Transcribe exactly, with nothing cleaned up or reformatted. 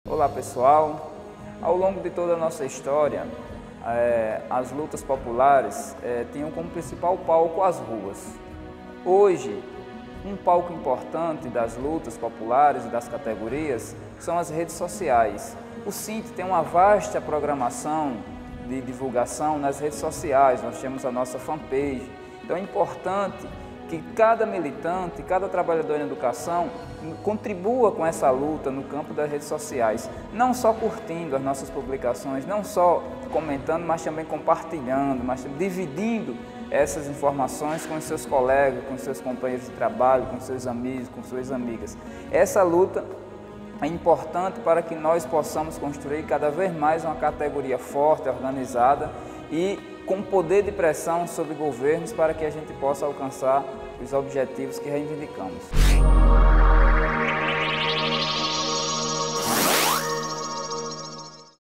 Olá pessoal, ao longo de toda a nossa história, é, as lutas populares é, tinham como principal palco as ruas. Hoje, um palco importante das lutas populares e das categorias são as redes sociais. O Sinte tem uma vasta programação de divulgação nas redes sociais, nós temos a nossa fanpage. Então é importante que cada militante, cada trabalhador em educação contribua com essa luta no campo das redes sociais, não só curtindo as nossas publicações, não só comentando, mas também compartilhando, mas dividindo essas informações com os seus colegas, com os seus companheiros de trabalho, com seus amigos, com suas amigas. Essa luta é importante para que nós possamos construir cada vez mais uma categoria forte, organizada e com poder de pressão sobre governos para que a gente possa alcançar os objetivos que reivindicamos.